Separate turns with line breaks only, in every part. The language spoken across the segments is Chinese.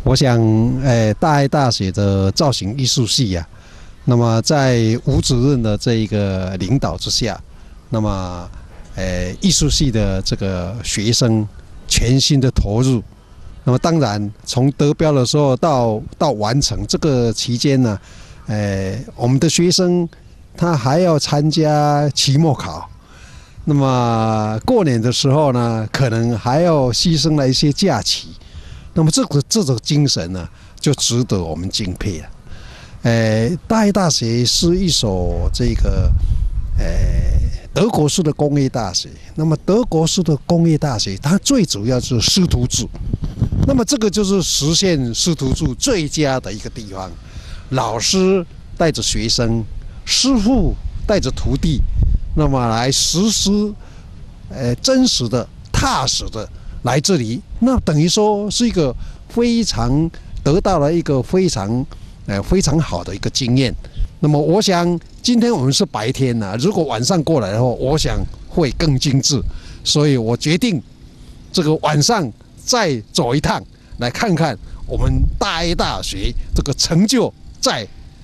我想，大爱大学的造型艺术系呀，那么在吴主任的这一个领导之下，那么，艺术系的这个学生全心的投入。那么当然，从得标的时候到完成这个期间呢，我们的学生他还要参加期末考。那么过年的时候呢，可能还要牺牲了一些假期。那么这种精神呢，就值得我们敬佩了。大爱大学是一所这个德国式的工业大学。那么德国式的工业大学，它最主要是师徒制。那么这个就是实现师徒制最佳的一个地方。老师带着学生，师傅带着徒弟，那么来实施真实的、踏实的。来这里，那等于说是一个非常得到了一个非常好的一个经验。那么我想，今天我们是白天呢，如果晚上过来的话，我想会更精致。所以我决定这个晚上再走一趟，来看看我们大爱大学这个成就在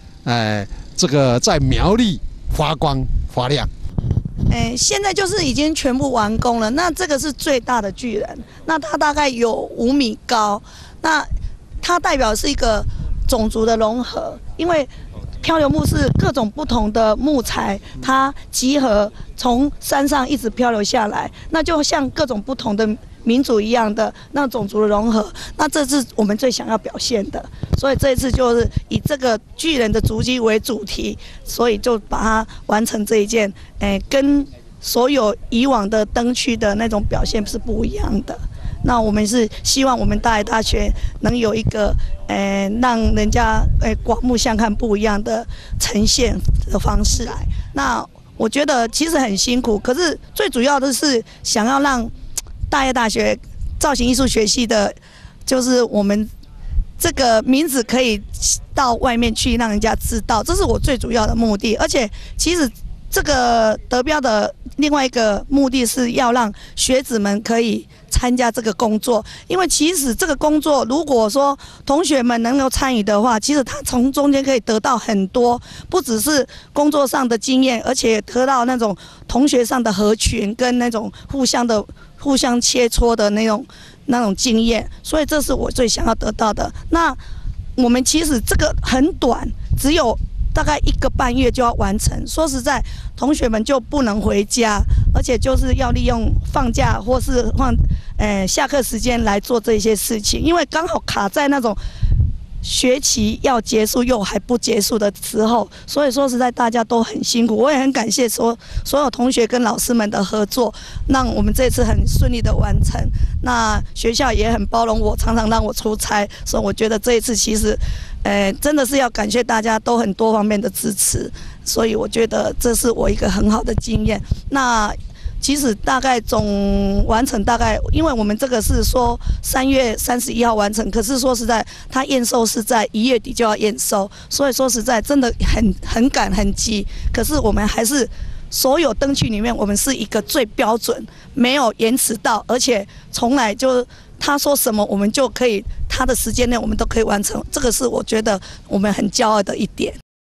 苗栗发光发亮。
现在就是已经全部完工了。那这个是最大的巨人，那它大概有5米高。那它代表是一个种族的融合，因为漂流木是各种不同的木材，它集合从山上一直漂流下来，那就像各种不同的民族一样的那种族的融合。那这是我们最想要表现的，所以这一次就是以这个巨人的足迹为主题，所以就把它完成这一件，跟所有以往的灯区的那种表现是不一样的。那我们是希望我们大爱大学能有一个让人家刮目相看不一样的呈现的方式来。那我觉得其实很辛苦，可是最主要的是想要让大爱大学造型艺术学系的，就是我们这个名字可以到外面去让人家知道，这是我最主要的目的。而且其实这个得标的另外一个目的是要让学子们可以参加这个工作，因为其实这个工作如果说同学们能够参与的话，其实他从中间可以得到很多，不只是工作上的经验，而且得到那种同学上的合群跟那种互相切磋的那种经验，所以这是我最想要得到的。那我们其实这个很短，只有大概1个半月就要完成。说实在，同学们就不能回家，而且就是要利用放假或是下课时间来做这些事情，因为刚好卡在那种学期要结束又还不结束的时候，所以说实在大家都很辛苦。我也很感谢所有同学跟老师们的合作，让我们这次很顺利的完成。那学校也很包容我，常常让我出差，所以我觉得这一次其实真的是要感谢大家都很多方面的支持，所以我觉得这是我一个很好的经验。那其实大概总完成大概，因为我们这个是说3月31号完成，可是说实在，它验收是在1月底就要验收，所以说实在真的很赶很急。可是我们还是所有灯区里面，我们是一个最标准，没有延迟到，而且从来就他说什么我们就可以，他的时间内我们都可以完成，这个是我觉得我们很骄傲的一点。